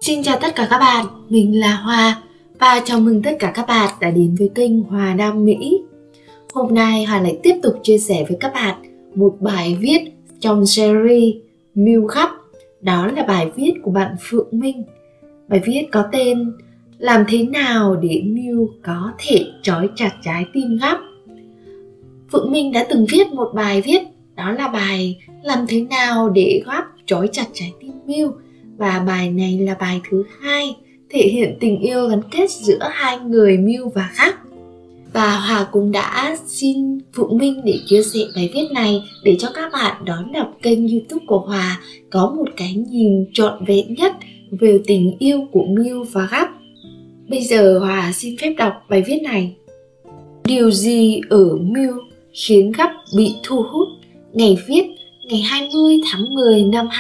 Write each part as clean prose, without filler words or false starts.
Xin chào tất cả các bạn, mình là Hòa và chào mừng tất cả các bạn đã đến với kênh Hòa Nam Mỹ. Hôm nay Hòa lại tiếp tục chia sẻ với các bạn một bài viết trong series Mưu Khắp. Đó là bài viết của bạn Phượng Minh. Bài viết có tên Làm thế nào để Mưu có thể trói chặt trái tim Gắp. Phượng Minh đã từng viết một bài viết, đó là bài Làm thế nào để Gắp trói chặt trái tim Mưu. Và bài này là bài thứ 2, thể hiện tình yêu gắn kết giữa hai người Mưu và Gắp. Và Hòa cũng đã xin Phượng Minh để chia sẻ bài viết này để cho các bạn đón đọc kênh YouTube của Hòa có một cái nhìn trọn vẹn nhất về tình yêu của Mưu và Gắp. Bây giờ Hòa xin phép đọc bài viết này. Điều gì ở Mưu khiến Gắp bị thu hút? Ngày viết ngày 20 tháng 10 năm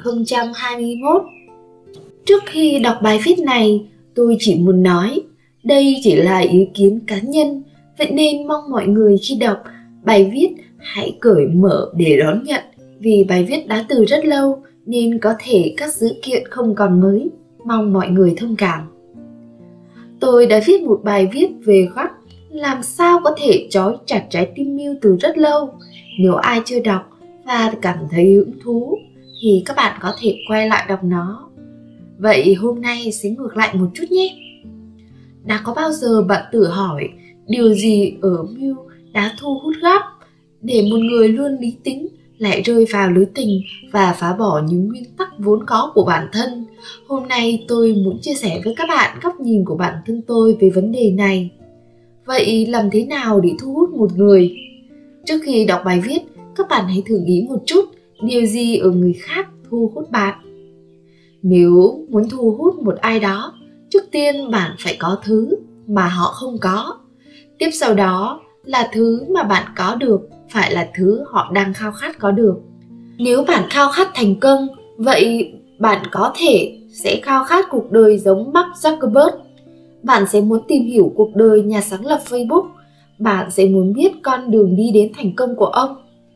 2021. Trước khi đọc bài viết này, tôi chỉ muốn nói, đây chỉ là ý kiến cá nhân, vậy nên mong mọi người khi đọc bài viết hãy cởi mở để đón nhận, vì bài viết đã từ rất lâu nên có thể các dữ kiện không còn mới, mong mọi người thông cảm. Tôi đã viết một bài viết về Gắp làm sao có thể trói chặt trái tim Mưu từ rất lâu. Nếu ai chưa đọc và cảm thấy hứng thú thì các bạn có thể quay lại đọc nó. Vậy hôm nay sẽ ngược lại một chút nhé. Đã có bao giờ bạn tự hỏi điều gì ở Mưu đã thu hút Gắp để một người luôn lý tính lại rơi vào lưới tình và phá bỏ những nguyên tắc vốn có của bản thân? Hôm nay tôi muốn chia sẻ với các bạn góc nhìn của bản thân tôi về vấn đề này. Vậy làm thế nào để thu hút một người? Trước khi đọc bài viết, các bạn hãy thử nghĩ một chút điều gì ở người khác thu hút bạn. Nếu muốn thu hút một ai đó, trước tiên bạn phải có thứ mà họ không có. Tiếp sau đó là thứ mà bạn có được phải là thứ họ đang khao khát có được. Nếu bạn khao khát thành công, vậy bạn có thể sẽ khao khát cuộc đời giống Mark Zuckerberg. Bạn sẽ muốn tìm hiểu cuộc đời nhà sáng lập Facebook. Bạn sẽ muốn biết con đường đi đến thành công của ông.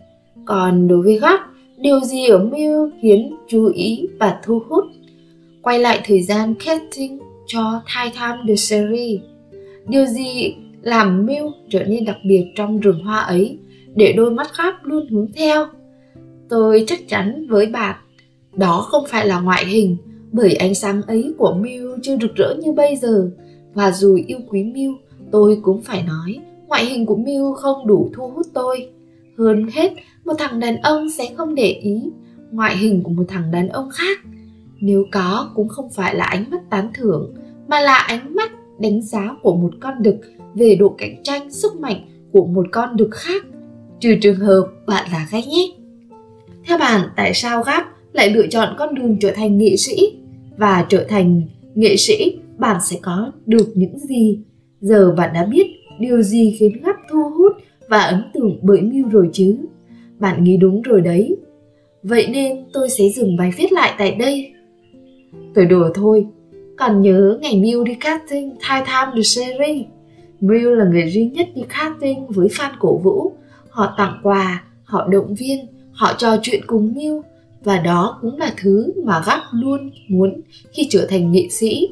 Còn đối với Gắp, điều gì ở Mưu khiến chú ý và thu hút? Quay lại thời gian casting cho Time The Series. Điều gì làm Mưu trở nên đặc biệt trong rừng hoa ấy để đôi mắt Gắp luôn hướng theo? Tôi chắc chắn với bạn, đó không phải là ngoại hình, bởi ánh sáng ấy của Mưu chưa rực rỡ như bây giờ. Và dù yêu quý Mưu, tôi cũng phải nói, ngoại hình của Mưu không đủ thu hút tôi. Hơn hết, một thằng đàn ông sẽ không để ý ngoại hình của một thằng đàn ông khác. Nếu có, cũng không phải là ánh mắt tán thưởng, mà là ánh mắt đánh giá của một con đực về độ cạnh tranh sức mạnh của một con đực khác, trừ trường hợp bạn là gay nhé. Theo bạn, tại sao Gắp lại lựa chọn con đường trở thành nghệ sĩ? Và trở thành nghệ sĩ, bạn sẽ có được những gì? Giờ bạn đã biết điều gì khiến Gắp thu hút và ấn tượng bởi Mưu rồi chứ? Bạn nghĩ đúng rồi đấy. Vậy nên tôi sẽ dừng bài viết lại tại đây. Tôi đùa thôi. Còn nhớ ngày Mưu đi casting Time The Series. Mưu là người duy nhất đi casting với fan cổ vũ. Họ tặng quà, họ động viên, họ trò chuyện cùng Mưu. Và đó cũng là thứ mà Gắp luôn muốn khi trở thành nghệ sĩ.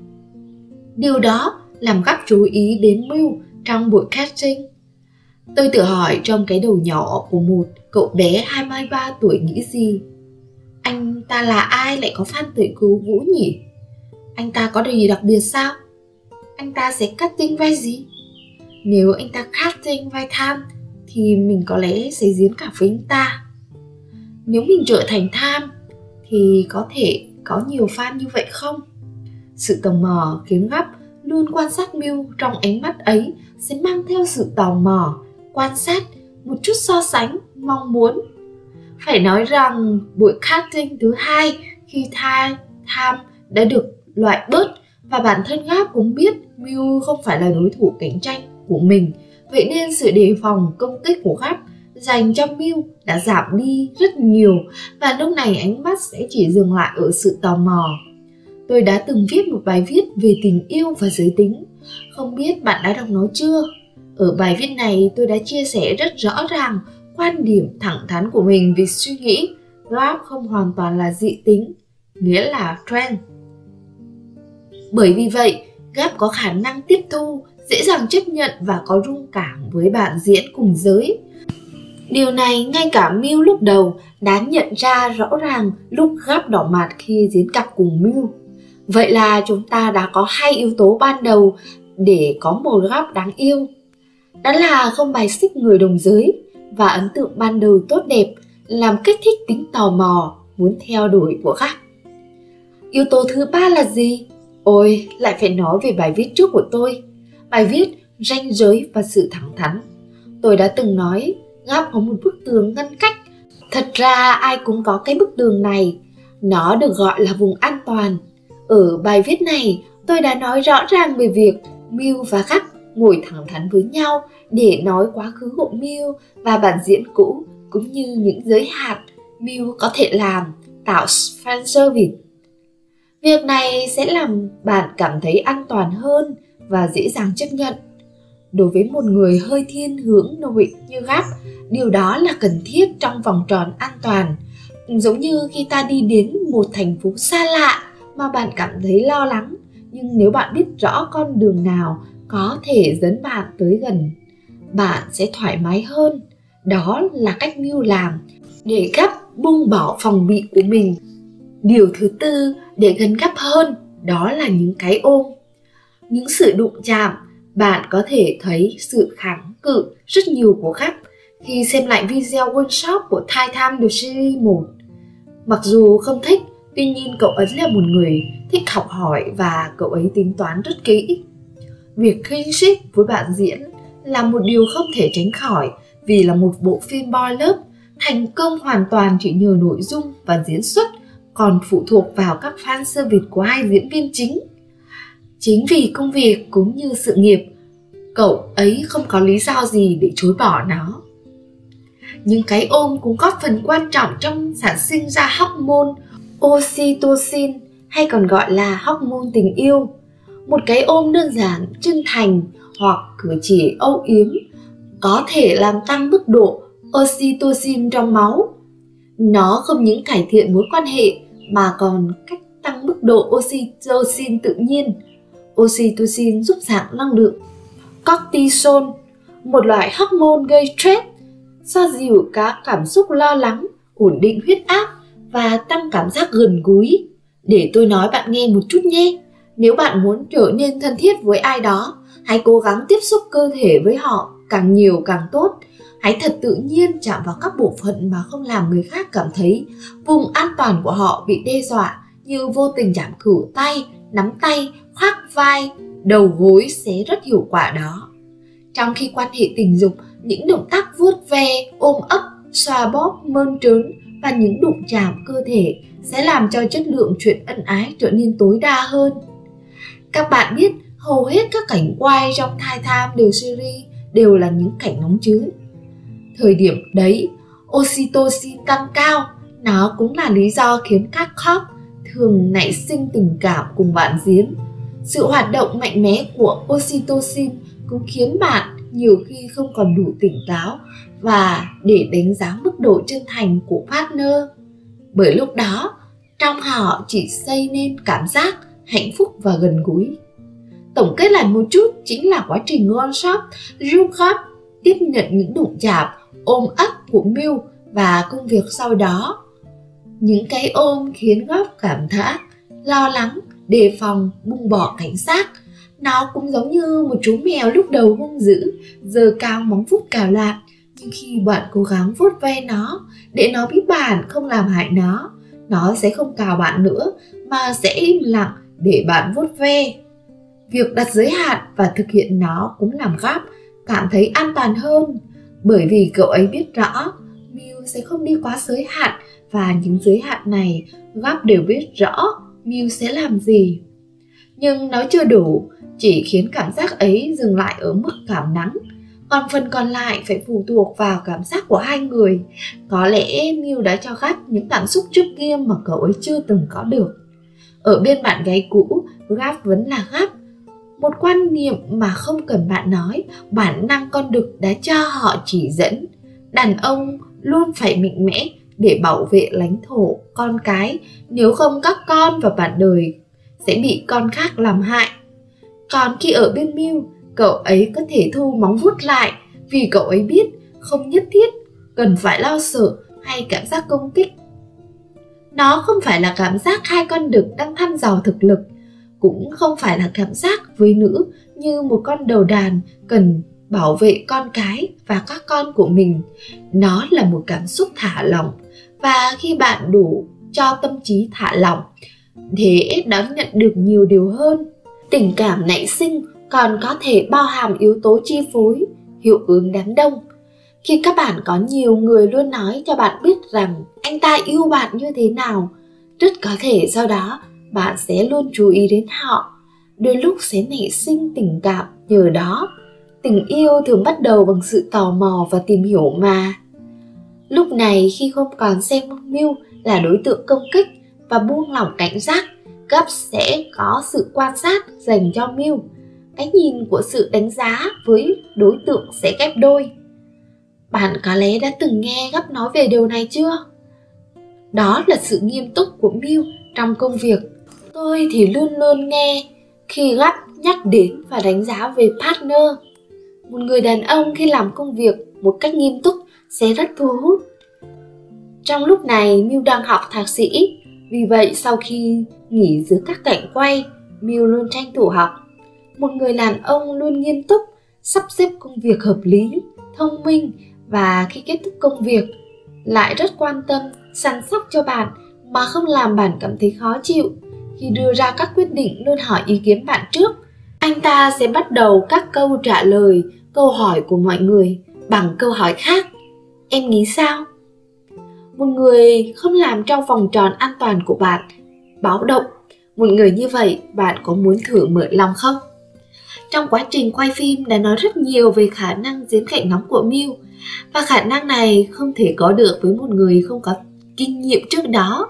Điều đó làm Gắp chú ý đến Mưu trong buổi casting. Tôi tự hỏi trong cái đầu nhỏ của một cậu bé 23 tuổi nghĩ gì? Anh ta là ai lại có fan tới cổ vũ nhỉ? Anh ta có điều gì đặc biệt sao? Anh ta sẽ casting vai gì? Nếu anh ta casting vai Tham thì mình có lẽ sẽ diễn cả với anh ta. Nếu mình trở thành Tham thì có thể có nhiều fan như vậy không? Sự tò mò khiến Gắp luôn quan sát Mưu, trong ánh mắt ấy sẽ mang theo sự tò mò, quan sát, một chút so sánh, mong muốn. Phải nói rằng buổi casting thứ 2 khi Tham đã được loại bớt và bản thân Gắp cũng biết Mưu không phải là đối thủ cạnh tranh của mình, vậy nên sự đề phòng công kích của Gắp dành cho Mưu đã giảm đi rất nhiều và lúc này ánh mắt sẽ chỉ dừng lại ở sự tò mò. Tôi đã từng viết một bài viết về tình yêu và giới tính. Không biết bạn đã đọc nó chưa? Ở bài viết này tôi đã chia sẻ rất rõ ràng quan điểm thẳng thắn của mình về suy nghĩ Gắp không hoàn toàn là dị tính, nghĩa là trans. Bởi vì vậy, Gap có khả năng tiếp thu, dễ dàng chấp nhận và có rung cảm với bạn diễn cùng giới. Điều này ngay cả Mew lúc đầu đã nhận ra rõ ràng lúc Gap đỏ mặt khi diễn cặp cùng Mew. Vậy là chúng ta đã có 2 yếu tố ban đầu để có một Gap đáng yêu. Đó là không bài xích người đồng giới và ấn tượng ban đầu tốt đẹp làm kích thích tính tò mò, muốn theo đuổi của Gap. Yếu tố thứ 3 là gì? Ôi, lại phải nói về bài viết trước của tôi. Bài viết Ranh giới và sự thẳng thắn. Tôi đã từng nói Gap có một bức tường ngăn cách. Thật ra ai cũng có cái bức tường này. Nó được gọi là vùng an toàn. Ở bài viết này, tôi đã nói rõ ràng về việc Mew và Gap ngồi thẳng thắn với nhau để nói quá khứ của Mew và bản diễn cũ, cũng như những giới hạn Mew có thể làm, tạo fan service. Việc này sẽ làm bạn cảm thấy an toàn hơn và dễ dàng chấp nhận. Đối với một người hơi thiên hướng nội như Gap, điều đó là cần thiết trong vòng tròn an toàn. Giống như khi ta đi đến một thành phố xa lạ mà bạn cảm thấy lo lắng, nhưng nếu bạn biết rõ con đường nào có thể dẫn bạn tới gần, bạn sẽ thoải mái hơn. Đó là cách Mew làm để Gap buông bỏ phòng bị của mình. Điều thứ tư để gần Gap hơn, đó là những cái ôm. Những sự đụng chạm, bạn có thể thấy sự kháng cự rất nhiều của Gap khi xem lại video workshop của Thai Tham The Series 1. Mặc dù không thích, tuy nhiên cậu ấy là một người thích học hỏi và cậu ấy tính toán rất kỹ. Việc kinship với bạn diễn là một điều không thể tránh khỏi vì là một bộ phim boy love thành công hoàn toàn chỉ nhờ nội dung và diễn xuất, còn phụ thuộc vào các fan service của 2 diễn viên chính. Chính vì công việc cũng như sự nghiệp, cậu ấy không có lý do gì để chối bỏ nó. Những cái ôm cũng góp phần quan trọng trong sản sinh ra hormone oxytocin, hay còn gọi là hormone tình yêu. Một cái ôm đơn giản, chân thành hoặc cử chỉ âu yếm có thể làm tăng mức độ oxytocin trong máu. Nó không những cải thiện mối quan hệ mà còn cách tăng mức độ oxytocin tự nhiên. Oxytocin giúp giảm năng lượng. Cortisol, một loại hormone gây stress, xoa dịu các cảm xúc lo lắng, ổn định huyết áp và tăng cảm giác gần gũi. Để tôi nói bạn nghe một chút nhé. Nếu bạn muốn trở nên thân thiết với ai đó, hãy cố gắng tiếp xúc cơ thể với họ, càng nhiều càng tốt. Hãy thật tự nhiên chạm vào các bộ phận mà không làm người khác cảm thấy vùng an toàn của họ bị đe dọa, như vô tình chạm cử tay, nắm tay, khoác vai, đầu gối sẽ rất hiệu quả đó. Trong khi quan hệ tình dục, những động tác vuốt ve, ôm ấp, xoa bóp, mơn trớn và những đụng chạm cơ thể sẽ làm cho chất lượng chuyện ân ái trở nên tối đa hơn. Các bạn biết hầu hết các cảnh quay trong Thai Tham The Series đều là những cảnh nóng chứ. Thời điểm đấy, oxytocin tăng cao, nó cũng là lý do khiến các couple thường nảy sinh tình cảm cùng bạn diễn. Sự hoạt động mạnh mẽ của oxytocin cũng khiến bạn nhiều khi không còn đủ tỉnh táo và để đánh giá mức độ chân thành của partner. Bởi lúc đó, trong họ chỉ xây nên cảm giác hạnh phúc và gần gũi. Tổng kết lại một chút chính là quá trình workshop giúp Gap tiếp nhận những đụng chạm, ôm ấp của Mew và công việc sau đó. Những cái ôm khiến Gap cảm thấy lo lắng, đề phòng, buông bỏ cảnh giác. Nó cũng giống như một chú mèo lúc đầu hung dữ, giơ cao móng vuốt cào loạn. Nhưng khi bạn cố gắng vuốt ve nó để nó biết bạn không làm hại nó sẽ không cào bạn nữa mà sẽ im lặng để bạn vuốt ve. Việc đặt giới hạn và thực hiện nó cũng làm Gap cảm thấy an toàn hơn, bởi vì cậu ấy biết rõ Mew sẽ không đi quá giới hạn và những giới hạn này Gap đều biết rõ Mew sẽ làm gì. Nhưng nó chưa đủ, chỉ khiến cảm giác ấy dừng lại ở mức cảm nắng, còn phần còn lại phải phụ thuộc vào cảm giác của hai người. Có lẽ Mew đã cho Gap những cảm xúc trước kia mà cậu ấy chưa từng có được. Ở bên bạn gái cũ, Gap vẫn là Gap. Một quan niệm mà không cần bạn nói, bản năng con đực đã cho họ chỉ dẫn. Đàn ông luôn phải mạnh mẽ để bảo vệ lãnh thổ con cái, nếu không các con và bạn đời sẽ bị con khác làm hại. Còn khi ở bên Mew, cậu ấy có thể thu móng vuốt lại vì cậu ấy biết không nhất thiết cần phải lo sợ hay cảm giác công kích. Nó không phải là cảm giác hai con đực đang thăm dò thực lực, cũng không phải là cảm giác với nữ như một con đầu đàn cần bảo vệ con cái và các con của mình. Nó là một cảm xúc thả lỏng, và khi bạn đủ cho tâm trí thả lỏng, thế đón nhận được nhiều điều hơn. Tình cảm nảy sinh còn có thể bao hàm yếu tố chi phối, hiệu ứng đám đông. Khi các bạn có nhiều người luôn nói cho bạn biết rằng anh ta yêu bạn như thế nào, rất có thể sau đó bạn sẽ luôn chú ý đến họ, đôi lúc sẽ nảy sinh tình cảm nhờ đó. Tình yêu thường bắt đầu bằng sự tò mò và tìm hiểu mà. Lúc này khi không còn xem Mew là đối tượng công kích và buông lỏng cảnh giác, Gup sẽ có sự quan sát dành cho Mew. Cái nhìn của sự đánh giá với đối tượng sẽ ghép đôi. Bạn có lẽ đã từng nghe Gup nói về điều này chưa? Đó là sự nghiêm túc của Mew trong công việc. Tôi thì luôn luôn nghe khi Gup nhắc đến và đánh giá về partner. Một người đàn ông khi làm công việc một cách nghiêm túc sẽ rất thu hút. Trong lúc này Mew đang học thạc sĩ, vì vậy sau khi nghỉ giữa các cảnh quay, Mew luôn tranh thủ học. Một người đàn ông luôn nghiêm túc, sắp xếp công việc hợp lý, thông minh, và khi kết thúc công việc lại rất quan tâm, săn sóc cho bạn mà không làm bạn cảm thấy khó chịu. Khi đưa ra các quyết định luôn hỏi ý kiến bạn trước. Anh ta sẽ bắt đầu các câu trả lời câu hỏi của mọi người bằng câu hỏi khác. Em nghĩ sao? Một người không làm trong vòng tròn an toàn của bạn báo động. Một người như vậy bạn có muốn thử mở lòng không? Trong quá trình quay phim đã nói rất nhiều về khả năng diễn cảnh nóng của Mew, và khả năng này không thể có được với một người không có kinh nghiệm trước đó.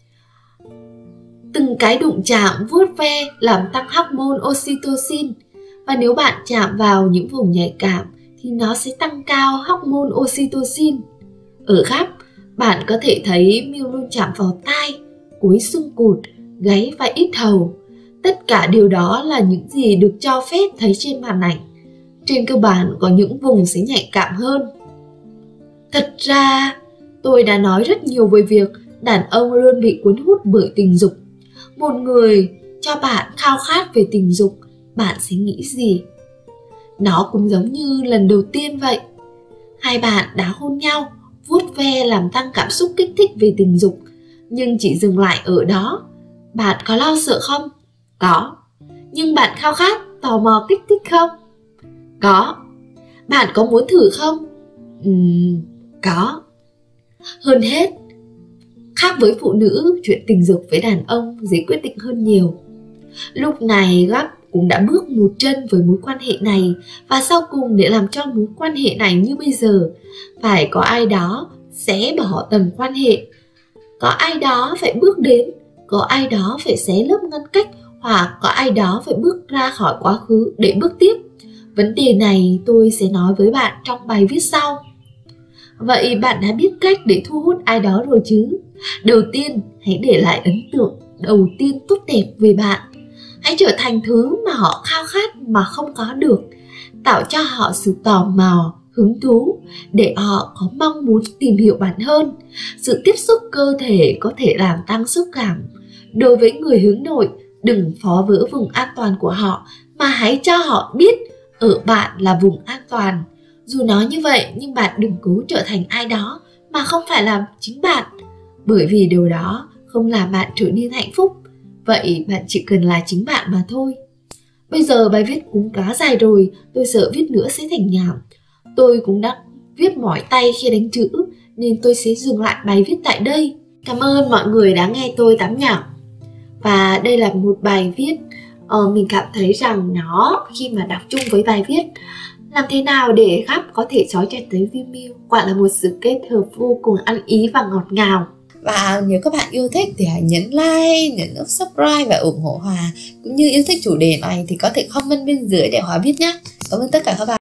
Từng cái đụng chạm vuốt ve làm tăng hormone oxytocin, và nếu bạn chạm vào những vùng nhạy cảm thì nó sẽ tăng cao hormone oxytocin. Ở Gup, bạn có thể thấy Mew luôn chạm vào tai, cuối xương cụt, gáy và yết hầu. Tất cả điều đó là những gì được cho phép thấy trên màn ảnh. Trên cơ bản có những vùng sẽ nhạy cảm hơn. Thật ra, tôi đã nói rất nhiều về việc đàn ông luôn bị cuốn hút bởi tình dục. Một người cho bạn khao khát về tình dục, bạn sẽ nghĩ gì? Nó cũng giống như lần đầu tiên vậy. Hai bạn đã hôn nhau, vuốt ve làm tăng cảm xúc kích thích về tình dục, nhưng chỉ dừng lại ở đó. Bạn có lo sợ không? Có. Nhưng bạn khao khát, tò mò kích thích không? Có. Bạn có muốn thử không? Có. Hơn hết, khác với phụ nữ, chuyện tình dục với đàn ông dễ quyết định hơn nhiều. Lúc này Gup cũng đã bước một chân với mối quan hệ này, và sau cùng để làm cho mối quan hệ này như bây giờ, phải có ai đó sẽ bỏ tầm quan hệ. Có ai đó phải bước đến, có ai đó phải xé lớp ngăn cách, hoặc có ai đó phải bước ra khỏi quá khứ để bước tiếp. Vấn đề này tôi sẽ nói với bạn trong bài viết sau. Vậy bạn đã biết cách để thu hút ai đó rồi chứ? Đầu tiên, hãy để lại ấn tượng đầu tiên tốt đẹp về bạn. Hãy trở thành thứ mà họ khao khát mà không có được. Tạo cho họ sự tò mò, hứng thú để họ có mong muốn tìm hiểu bạn hơn. Sự tiếp xúc cơ thể có thể làm tăng xúc cảm. Đối với người hướng nội, đừng phá vỡ vùng an toàn của họ, mà hãy cho họ biết ở bạn là vùng an toàn. Dù nói như vậy, nhưng bạn đừng cố trở thành ai đó mà không phải là chính bạn, bởi vì điều đó không làm bạn trở nên hạnh phúc. Vậy bạn chỉ cần là chính bạn mà thôi. Bây giờ bài viết cũng quá dài rồi, tôi sợ viết nữa sẽ thành nhảm. Tôi cũng đã viết mỏi tay khi đánh chữ, nên tôi sẽ dừng lại bài viết tại đây. Cảm ơn mọi người đã nghe tôi tắm nhảm. Và đây là một bài viết mình cảm thấy rằng nó khi mà đọc chung với bài viết, làm thế nào để Gup có thể trói chặt tới Mew, quả là một sự kết hợp vô cùng ăn ý và ngọt ngào. Và nếu các bạn yêu thích thì hãy nhấn like, nhấn nút subscribe và ủng hộ Hòa. Cũng như yêu thích chủ đề này thì có thể comment bên dưới để Hòa biết nhé. Cảm ơn tất cả các bạn.